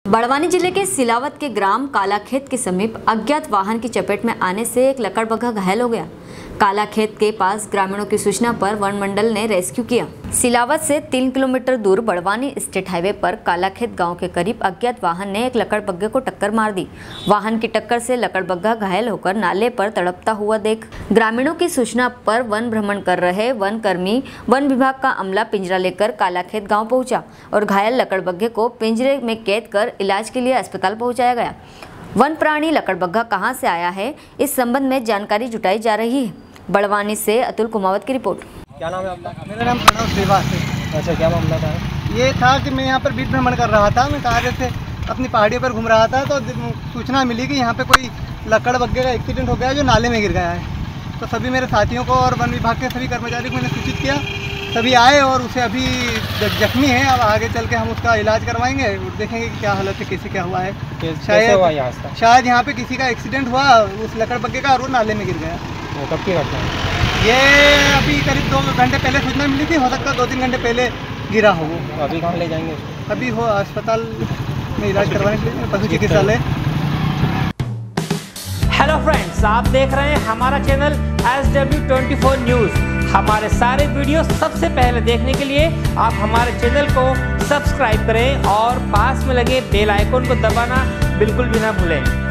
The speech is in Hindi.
बड़वानी जिले के सिलावत के ग्राम कालाखेत के समीप अज्ञात वाहन की चपेट में आने से एक लकड़बग्घा घायल हो गया। कालाखेत के पास ग्रामीणों की सूचना पर वन मंडल ने रेस्क्यू किया। सिलावत से 3 किलोमीटर दूर बड़वानी स्टेट हाईवे पर कालाखेत गांव के करीब अज्ञात वाहन ने एक लकड़बग्घे को टक्कर मार दी। वाहन की टक्कर से लकड़बग्घा घायल होकर नाले पर तड़पता हुआ देख ग्रामीणों की सूचना पर वन भ्रमण कर रहे वन कर्मी वन विभाग का अमला पिंजरा लेकर कालाखेत गाँव पहुंचा और घायल लकड़बग्घे को पिंजरे में कैद कर इलाज के लिए अस्पताल पहुंचाया गया। वन प्राणी लकड़बग्घा कहां से आया है, इस संबंध में जानकारी जुटाई जा रही है। बड़वानी से अतुल कुमावत की रिपोर्ट। क्या नाम है आपका? मेरा नाम प्रणव श्रीवास है। अच्छा, क्या मामला था? ये था कि मैं यहाँ पर बीच भ्रमण कर रहा था। मैं कार्य से अपनी पहाड़ी पर घूम रहा था तो सूचना मिली कि यहाँ पे कोई लकड़बग्घे का एक्सीडेंट हो गया है जो नाले में गिर गया है। तो सभी मेरे साथियों को और वन विभाग के सभी कर्मचारियों को मैंने सूचित किया। सभी आए और उसे अभी जख्मी है। अब आगे चल के हम उसका इलाज करवाएंगे और देखेंगे कि क्या हालत है, कैसे क्या हुआ है। शायद यहाँ पे किसी का एक्सीडेंट हुआ उस लकड़बग्घे का और वो नाले में गिर गया। वो कब की घटना है? ये अभी करीब 2 घंटे पहले सूचना मिली थी। हो सकता है 2-3 घंटे पहले गिरा हो वो। अभी कहाँ ले जाएंगे? अभी हो अस्पताल में इलाज करवाने के लिए पशु चिकित्सालय। हेलो फ्रेंड्स, आप देख रहे हैं हमारा चैनल SW24 न्यूज़। हमारे सारे वीडियो सबसे पहले देखने के लिए आप हमारे चैनल को सब्सक्राइब करें और पास में लगे बेल आइकन को दबाना बिल्कुल भी ना भूलें।